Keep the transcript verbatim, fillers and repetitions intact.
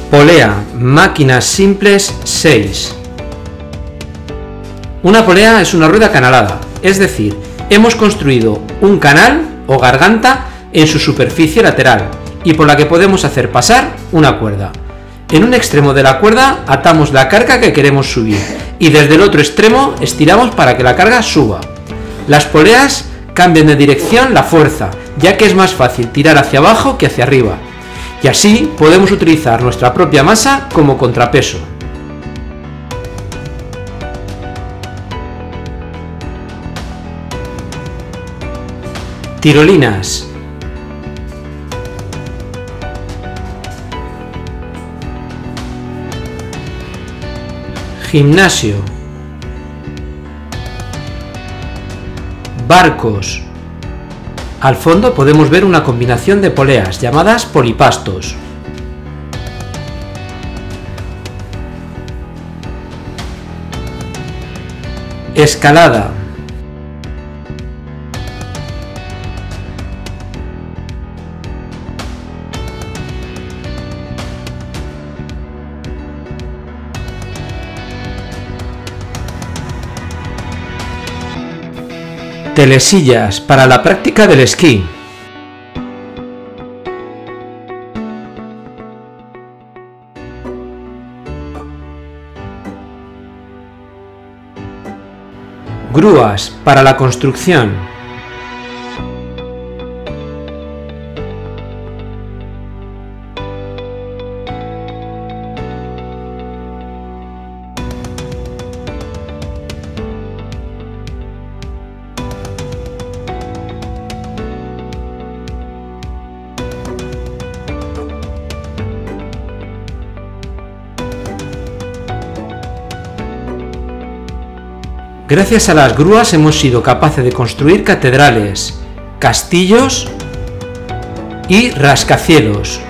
Polea, máquinas simples seis. Una polea es una rueda canalada, es decir, hemos construido un canal o garganta en su superficie lateral y por la que podemos hacer pasar una cuerda. En un extremo de la cuerda atamos la carga que queremos subir y desde el otro extremo estiramos para que la carga suba. Las poleas cambian de dirección la fuerza, ya que es más fácil tirar hacia abajo que hacia arriba. Y así podemos utilizar nuestra propia masa como contrapeso. Tirolinas. Gimnasio. Barcos. Al fondo podemos ver una combinación de poleas llamadas polipastos. Escalada. Telesillas para la práctica del esquí. Grúas para la construcción. Gracias a las grúas hemos sido capaces de construir catedrales, castillos y rascacielos.